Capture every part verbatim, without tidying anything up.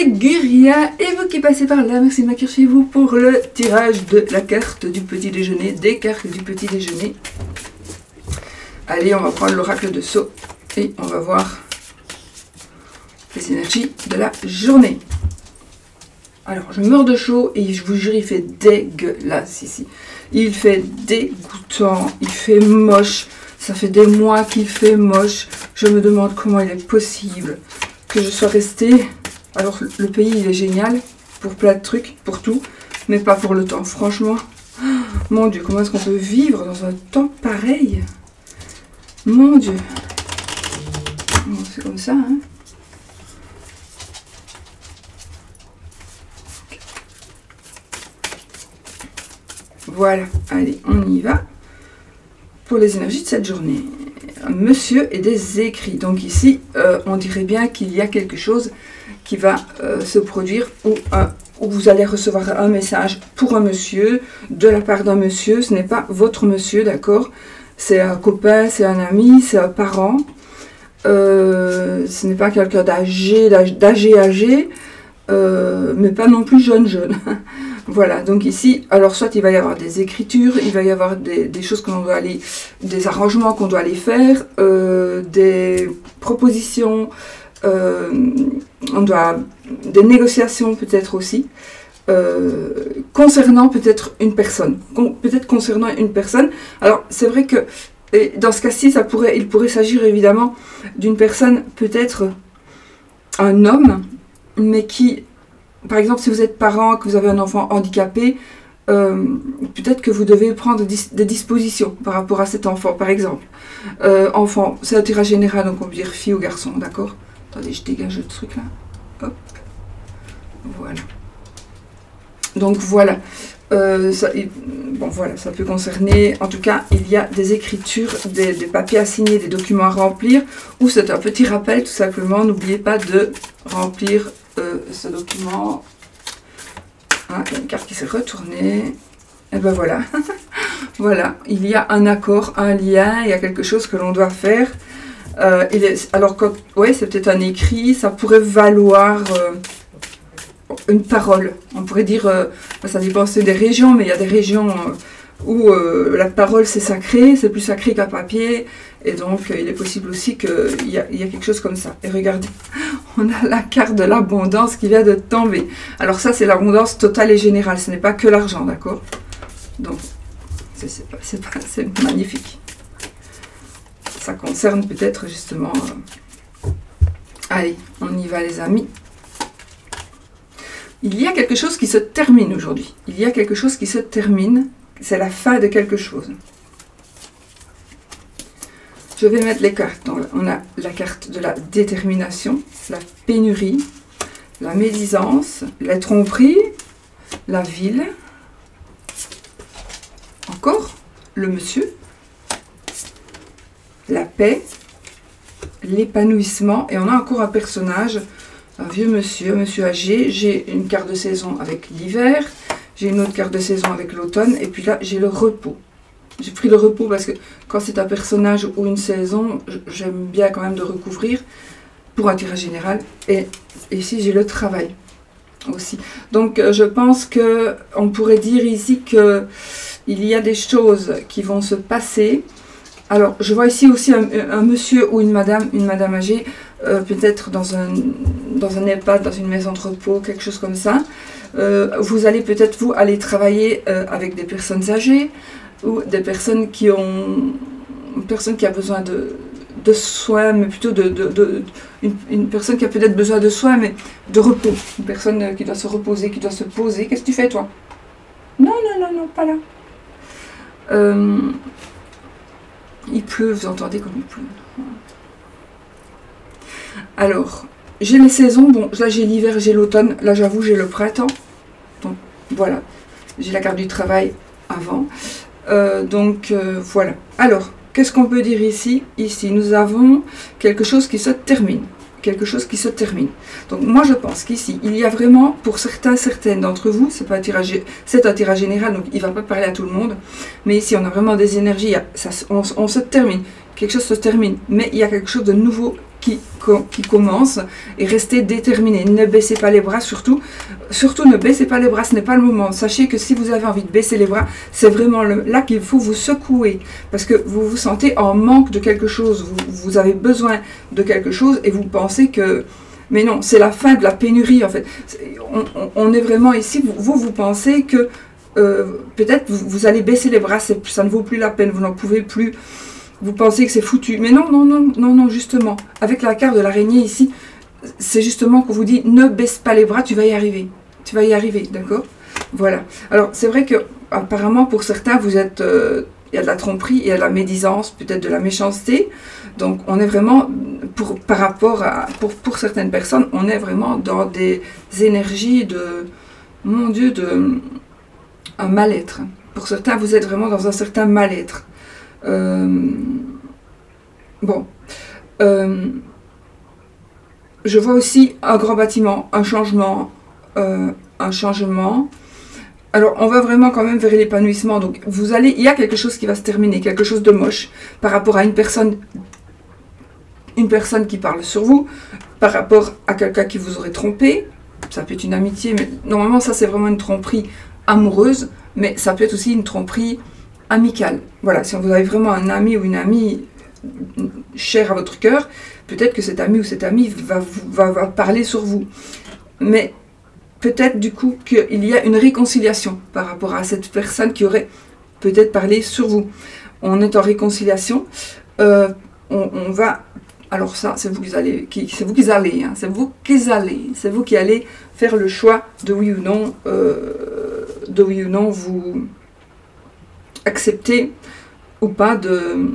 Guria, et vous qui passez par là, merci de m'accueillir chez vous pour le tirage de la carte du petit déjeuner, des cartes du petit déjeuner. Allez, on va prendre l'oracle de Sceaux et on va voir les énergies de la journée. Alors, je meurs de chaud et je vous jure, il fait dégueulasse ici. Il fait dégoûtant, il fait moche. Ça fait des mois qu'il fait moche. Je me demande comment il est possible que je sois restée. Alors, le pays, il est génial pour plein de trucs, pour tout, mais pas pour le temps. Franchement, mon Dieu, comment est-ce qu'on peut vivre dans un temps pareil? Mon Dieu. Bon, c'est comme ça, hein. Voilà, allez, on y va pour les énergies de cette journée. Monsieur et des écrits. Donc ici, euh, on dirait bien qu'il y a quelque chose qui va euh, se produire où, euh, où vous allez recevoir un message pour un monsieur, de la part d'un monsieur. Ce n'est pas votre monsieur, d'accord? C'est un copain, c'est un ami, c'est un parent. Euh, ce n'est pas quelqu'un d'âgé, d'âgé, âgé, euh, mais pas non plus jeune, jeune. Voilà, donc ici, alors soit il va y avoir des écritures, il va y avoir des, des choses qu'on doit aller, des arrangements qu'on doit aller faire, euh, des propositions, euh, on doit, des négociations peut-être aussi, euh, concernant peut-être une personne, con, peut-être concernant une personne. Alors c'est vrai que et dans ce cas-ci, ça pourrait, il pourrait s'agir évidemment d'une personne, peut-être un homme, mais qui... Par exemple, si vous êtes parent, que vous avez un enfant handicapé, euh, peut-être que vous devez prendre dis des dispositions par rapport à cet enfant, par exemple. Euh, enfant, c'est un tirage général, donc on peut dire fille ou garçon, d'accord? Attendez, je dégage le truc là. Hop. Voilà. Donc voilà. Euh, ça, bon voilà, ça peut concerner, en tout cas, il y a des écritures, des, des papiers à signer, des documents à remplir, ou c'est un petit rappel, tout simplement, n'oubliez pas de remplir Euh, ce document. Ah, il y a une carte qui s'est retournée. Et ben voilà. Voilà, il y a un accord, un lien, il y a quelque chose que l'on doit faire. Euh, il est, alors, quand, ouais, c'est peut-être un écrit, ça pourrait valoir euh, une parole. On pourrait dire, euh, ça dépend c'est des régions, mais il y a des régions euh, où euh, la parole c'est sacré, c'est plus sacré qu'un papier. Et donc, euh, il est possible aussi qu'il y, y a quelque chose comme ça. Et regardez, on a la carte de l'abondance qui vient de tomber. Alors ça, c'est l'abondance totale et générale. Ce n'est pas que l'argent, d'accord? Donc, c'est magnifique. Ça concerne peut-être justement... Euh... Allez, on y va les amis. Il y a quelque chose qui se termine aujourd'hui. Il y a quelque chose qui se termine. C'est la fin de quelque chose. Je vais mettre les cartes. Donc, on a la carte de la détermination, la pénurie, la médisance, la tromperie, la ville, encore le monsieur, la paix, l'épanouissement, et on a encore un personnage, un vieux monsieur, un monsieur âgé. J'ai une carte de saison avec l'hiver, j'ai une autre carte de saison avec l'automne, et puis là j'ai le repos. J'ai pris le repos parce que quand c'est un personnage ou une saison, j'aime bien quand même de recouvrir pour un tirage général. Et, et ici, j'ai le travail aussi. Donc, je pense qu'on pourrait dire ici qu'il y a des choses qui vont se passer. Alors, je vois ici aussi un, un monsieur ou une madame, une madame âgée, euh, peut-être dans un, dans un EHPAD, dans une maison de repos, quelque chose comme ça. Euh, vous allez peut-être, vous, aller travailler euh, avec des personnes âgées, ou des personnes qui ont une personne qui a besoin de, de soins, mais plutôt de, de, de une, une personne qui a peut-être besoin de soins, mais de repos, une personne qui doit se reposer, qui doit se poser. Qu'est-ce que tu fais toi? Non, non, non, non, pas là. Euh, il pleut, vous entendez comme il pleut. Alors, j'ai les saisons, bon, là j'ai l'hiver, j'ai l'automne, là j'avoue j'ai le printemps, donc voilà, j'ai la carte du travail avant. Euh, donc euh, voilà. Alors, qu'est-ce qu'on peut dire ici? Ici, nous avons quelque chose qui se termine. Quelque chose qui se termine. Donc moi, je pense qu'ici, il y a vraiment, pour certains, certaines d'entre vous, c'est pas un tirage, c'est un tirage général, donc il ne va pas parler à tout le monde. Mais ici, on a vraiment des énergies, ça, on, on se termine. Quelque chose se termine. Mais il y a quelque chose de nouveau qui, qui commence et restez déterminé. Ne baissez pas les bras, surtout. Surtout, ne baissez pas les bras, ce n'est pas le moment. Sachez que si vous avez envie de baisser les bras, c'est vraiment le, là qu'il faut vous secouer. Parce que vous vous sentez en manque de quelque chose. Vous, vous avez besoin de quelque chose et vous pensez que... Mais non, c'est la fin de la pénurie, en fait. On, on, on est vraiment ici, vous, vous, vous pensez que euh, peut-être vous, vous allez baisser les bras, ça ne vaut plus la peine, vous n'en pouvez plus. Vous pensez que c'est foutu. Mais non, non, non, non, non, justement. Avec la carte de l'araignée ici, c'est justement qu'on vous dit, ne baisse pas les bras, tu vas y arriver. Tu vas y arriver, d'accord? Voilà. Alors, c'est vrai que, apparemment, pour certains, vous êtes... Euh, il y a de la tromperie, il y a de la médisance, peut-être de la méchanceté. Donc, on est vraiment, pour, par rapport à... Pour, pour certaines personnes, on est vraiment dans des énergies de... Mon Dieu, de... Un mal-être. Pour certains, vous êtes vraiment dans un certain mal-être. Euh, bon, euh, je vois aussi un grand bâtiment, un changement, euh, un changement. Alors, on va vraiment quand même vers l'épanouissement. Donc, vous allez, il y a quelque chose qui va se terminer, quelque chose de moche par rapport à une personne, une personne qui parle sur vous, par rapport à quelqu'un qui vous aurait trompé. Ça peut être une amitié, mais normalement, ça c'est vraiment une tromperie amoureuse, mais ça peut être aussi une tromperie amicale. Voilà, si vous avez vraiment un ami ou une amie chère à votre cœur, peut-être que cet ami ou cette amie va, va, va parler sur vous. Mais peut-être du coup qu'il y a une réconciliation par rapport à cette personne qui aurait peut-être parlé sur vous. On est en réconciliation. Euh, on, on va... Alors ça, c'est vous qui allez, qui, c'est vous qui allez, hein, c'est vous qui allez, c'est vous qui allez faire le choix de oui ou non, euh, de oui ou non vous accepter ou pas de,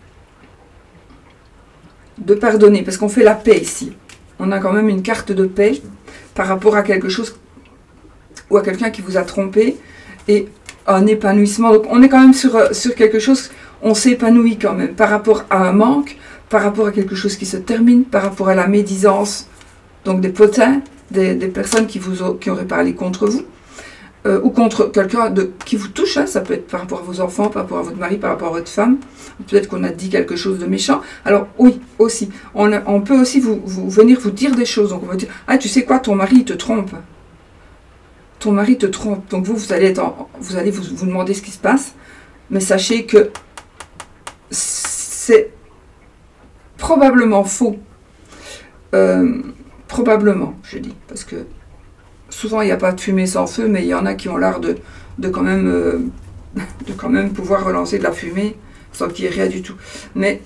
de pardonner, parce qu'on fait la paix ici. On a quand même une carte de paix par rapport à quelque chose ou à quelqu'un qui vous a trompé et un épanouissement. Donc on est quand même sur, sur quelque chose, on s'épanouit quand même par rapport à un manque, par rapport à quelque chose qui se termine, par rapport à la médisance, donc des potins, des, des personnes qui, vous, qui auraient parlé contre vous, euh, ou contre quelqu'un qui vous touche, hein, ça peut être par rapport à vos enfants, par rapport à votre mari, par rapport à votre femme, peut-être qu'on a dit quelque chose de méchant. Alors oui, aussi, on, a, on peut aussi vous, vous, venir vous dire des choses, donc on va dire, ah tu sais quoi, ton mari il te trompe, ton mari te trompe, donc vous, vous allez, être en, vous, allez vous, vous demander ce qui se passe, mais sachez que c'est probablement faux. Euh, probablement, je dis. Parce que souvent, il n'y a pas de fumée sans feu, mais il y en a qui ont l'art de, de, quand même, euh, de quand même pouvoir relancer de la fumée sans qu'il y ait rien du tout. Mais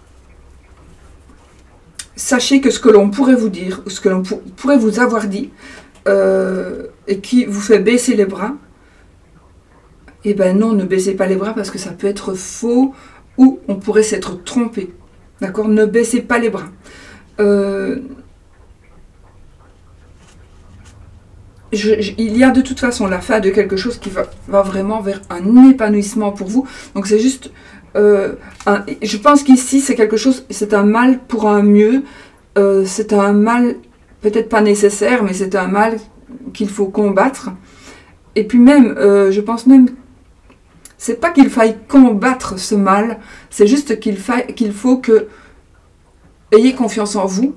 sachez que ce que l'on pourrait vous dire, ce que l'on pour, pourrait vous avoir dit, euh, et qui vous fait baisser les bras, eh ben non, ne baissez pas les bras parce que ça peut être faux ou on pourrait s'être trompé. D'accord? Ne baissez pas les bras. Euh, je, je, il y a de toute façon la fin de quelque chose qui va, va vraiment vers un épanouissement pour vous. Donc c'est juste... Euh, un, je pense qu'ici c'est quelque chose... C'est un mal pour un mieux. Euh, c'est un mal peut-être pas nécessaire, mais c'est un mal qu'il faut combattre. Et puis même, euh, je pense même... C'est pas qu'il faille combattre ce mal, c'est juste qu'il faille, qu'il faut que ayez confiance en vous.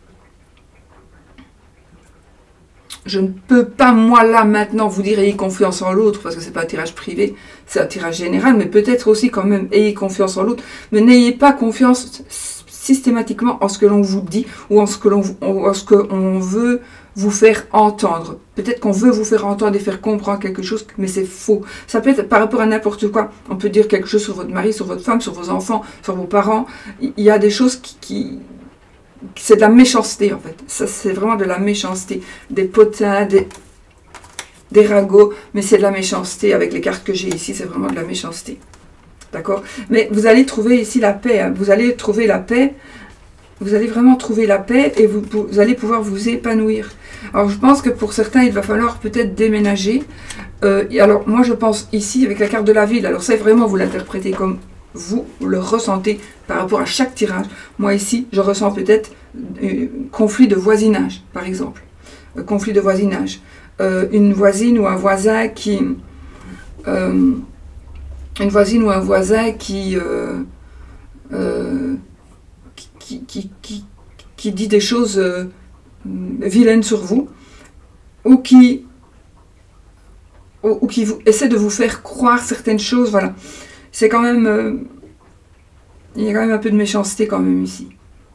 Je ne peux pas, moi, là, maintenant, vous dire ayez confiance en l'autre, parce que c'est pas un tirage privé, c'est un tirage général, mais peut-être aussi quand même ayez confiance en l'autre, mais n'ayez pas confiance systématiquement en ce que l'on vous dit, ou en ce que l'on en ce que on veut vous faire entendre. Peut-être qu'on veut vous faire entendre et faire comprendre quelque chose, mais c'est faux. Ça peut être par rapport à n'importe quoi. On peut dire quelque chose sur votre mari, sur votre femme, sur vos enfants, sur vos parents. Il y a des choses qui... qui c'est de la méchanceté, en fait. Ça, c'est vraiment de la méchanceté. Des potins, des, des ragots, mais c'est de la méchanceté. Avec les cartes que j'ai ici, c'est vraiment de la méchanceté. D'accord? Mais vous allez trouver ici la paix. Hein. Vous allez trouver la paix. Vous allez vraiment trouver la paix et vous, vous allez pouvoir vous épanouir. Alors, je pense que pour certains, il va falloir peut-être déménager. Euh, alors, moi, je pense ici, avec la carte de la ville, alors ça, vraiment, vous l'interprétez comme vous le ressentez par rapport à chaque tirage. Moi, ici, je ressens peut-être un conflit de voisinage, par exemple. Un conflit de voisinage. Euh, une voisine ou un voisin qui... Euh, une voisine ou un voisin qui... Euh, euh, Qui, qui, qui, qui dit des choses euh, vilaines sur vous, ou qui, ou, ou qui vous, essaie de vous faire croire certaines choses, voilà. C'est quand même... Euh, il y a quand même un peu de méchanceté quand même ici.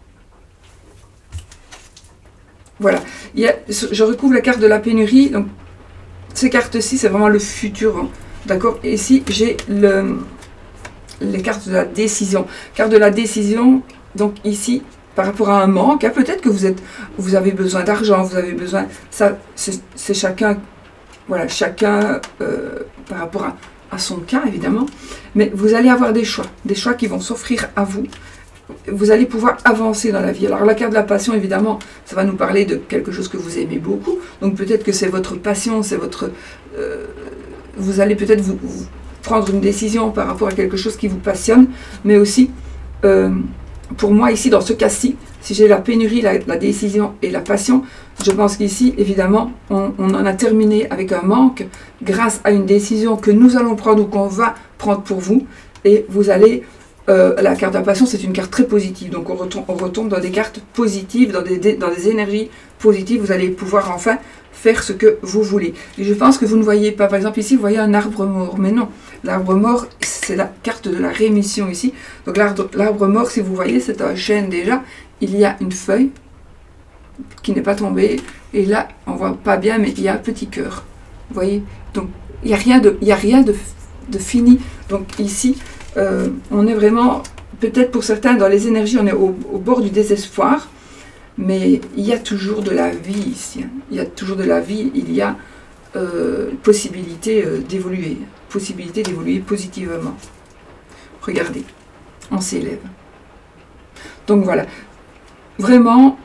Voilà. Il y a, je recouvre la carte de la pénurie. Donc, ces cartes-ci, c'est vraiment le futur. Hein. D'accord. Et ici, j'ai le, les cartes de la décision. Carte de la décision, donc ici, par rapport à un manque, hein, peut-être que vous êtes, vous avez besoin d'argent, vous avez besoin... Ça, c'est chacun... Voilà, chacun euh, par rapport à... à son cas évidemment, mais vous allez avoir des choix, des choix qui vont s'offrir à vous, vous allez pouvoir avancer dans la vie. Alors la carte de la passion évidemment, ça va nous parler de quelque chose que vous aimez beaucoup, donc peut-être que c'est votre passion, c'est votre... Euh, vous allez peut-être vous, vous prendre une décision par rapport à quelque chose qui vous passionne, mais aussi, euh, pour moi ici, dans ce cas-ci, si j'ai la pénurie, la, la décision et la passion, je pense qu'ici, évidemment, on, on en a terminé avec un manque grâce à une décision que nous allons prendre ou qu'on va prendre pour vous. Et vous allez... Euh, la carte de la passion, c'est une carte très positive. Donc, on retombe, on retombe dans des cartes positives, dans des, dans des énergies positives. Vous allez pouvoir enfin faire ce que vous voulez. Et je pense que vous ne voyez pas, par exemple, ici, vous voyez un arbre mort. Mais non, l'arbre mort, c'est la carte de la rémission ici. Donc, l'arbre mort, si vous voyez, c'est un chêne déjà. Il y a une feuille qui n'est pas tombée. Et là, on ne voit pas bien, mais il y a un petit cœur. Vous voyez? Donc, il n'y a rien de, il y a rien de, de fini. Donc, ici, euh, on est vraiment, peut-être pour certains, dans les énergies, on est au, au bord du désespoir. Mais il y a toujours de la vie ici. Hein. Il y a toujours de la vie. Il y a euh, possibilité euh, d'évoluer. Possibilité d'évoluer positivement. Regardez, on s'élève. Donc, voilà. Vraiment...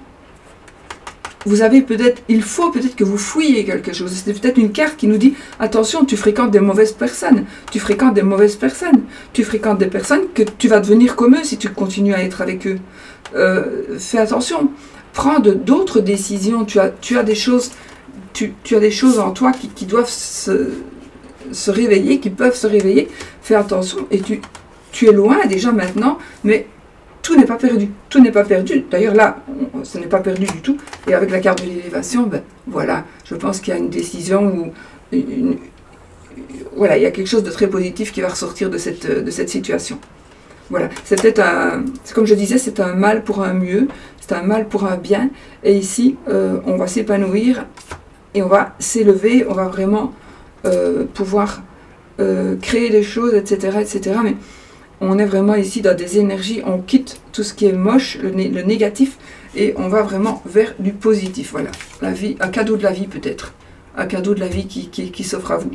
Vous avez peut-être, il faut peut-être que vous fouillez quelque chose. C'est peut-être une carte qui nous dit, attention, tu fréquentes des mauvaises personnes. Tu fréquentes des mauvaises personnes. Tu fréquentes des personnes que tu vas devenir comme eux si tu continues à être avec eux. Euh, fais attention. Prends d'autres décisions. Tu as, tu as des choses, tu, tu as des choses en toi qui, qui doivent se, se réveiller, qui peuvent se réveiller. Fais attention. Et tu, tu es loin déjà maintenant, mais tout n'est pas perdu. Tout n'est pas perdu. D'ailleurs, là, on, ce n'est pas perdu du tout. Et avec la carte de l'élévation, ben, voilà, je pense qu'il y a une décision où... Une, une, voilà, il y a quelque chose de très positif qui va ressortir de cette, de cette situation. Voilà, c'est peut-être un... Comme je disais, c'est un mal pour un mieux. C'est un mal pour un bien. Et ici, euh, on va s'épanouir et on va s'élever. On va vraiment euh, pouvoir euh, créer des choses, et cetera, et cetera. Mais... on est vraiment ici dans des énergies, on quitte tout ce qui est moche, le, né le négatif, et on va vraiment vers du positif. Voilà, la vie, un cadeau de la vie peut-être. Un cadeau de la vie qui, qui, qui s'offre à vous.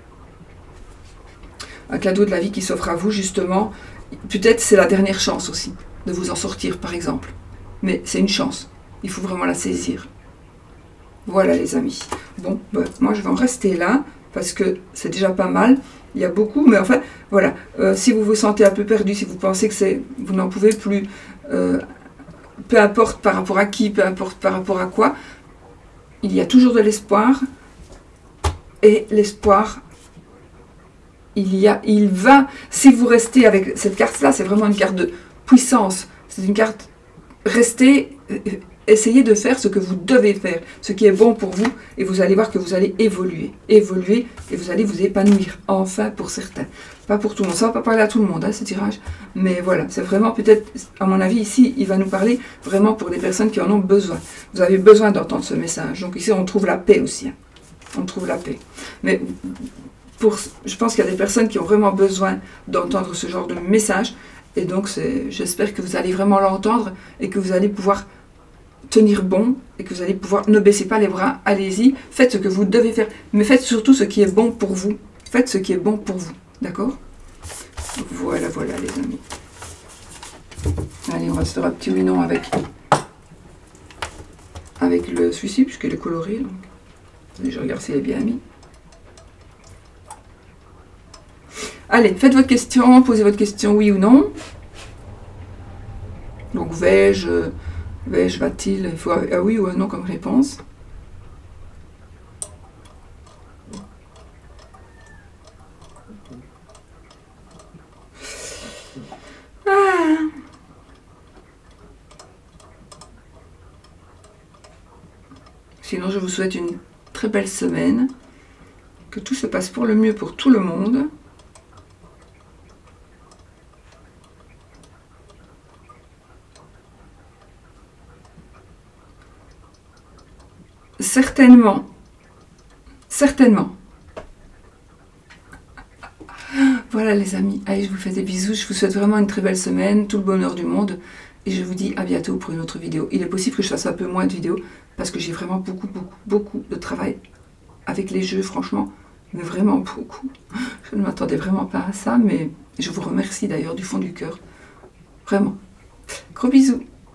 Un cadeau de la vie qui s'offre à vous, justement. Peut-être c'est la dernière chance aussi, de vous en sortir par exemple. Mais c'est une chance, il faut vraiment la saisir. Voilà les amis. Bon, ben, moi je vais en rester là, parce que c'est déjà pas mal. Il y a beaucoup, mais enfin, voilà. Euh, si vous vous sentez un peu perdu, si vous pensez que c'est, vous n'en pouvez plus, euh, peu importe par rapport à qui, peu importe par rapport à quoi, il y a toujours de l'espoir. Et l'espoir, il y a, il va, si vous restez avec cette carte-là, c'est vraiment une carte de puissance. C'est une carte, restez... Essayez de faire ce que vous devez faire, ce qui est bon pour vous, et vous allez voir que vous allez évoluer, évoluer, et vous allez vous épanouir, enfin pour certains. Pas pour tout le monde, ça va pas parler à tout le monde, hein, ce tirage, mais voilà, c'est vraiment peut-être, à mon avis, ici, il va nous parler vraiment pour des personnes qui en ont besoin. Vous avez besoin d'entendre ce message, donc ici, on trouve la paix aussi, hein. On trouve la paix. Mais pour, je pense qu'il y a des personnes qui ont vraiment besoin d'entendre ce genre de message, et donc j'espère que vous allez vraiment l'entendre, et que vous allez pouvoir tenir bon et que vous allez pouvoir, ne baissez pas les bras, allez-y, faites ce que vous devez faire, mais faites surtout ce qui est bon pour vous, faites ce qui est bon pour vous, d'accord? Voilà, voilà les amis. Allez, on va se faire un petit ruinon avec, avec le celui-ci, puisqu'il est coloré, donc je regarde s'il est bien mis. Allez, faites votre question, posez votre question, oui ou non. Donc, vais-je... Vais-je, va-t-il, il faut un oui ou un non comme réponse. Ah. maintenant, je vous souhaite une très belle semaine. Que tout se passe pour le mieux pour tout le monde. Certainement. Certainement. Voilà les amis. Allez, je vous fais des bisous. Je vous souhaite vraiment une très belle semaine. Tout le bonheur du monde. Et je vous dis à bientôt pour une autre vidéo. Il est possible que je fasse un peu moins de vidéos. Parce que j'ai vraiment beaucoup, beaucoup, beaucoup de travail avec les jeux, franchement. Mais vraiment beaucoup. Je ne m'attendais vraiment pas à ça. Mais je vous remercie d'ailleurs du fond du cœur. Vraiment. Gros bisous.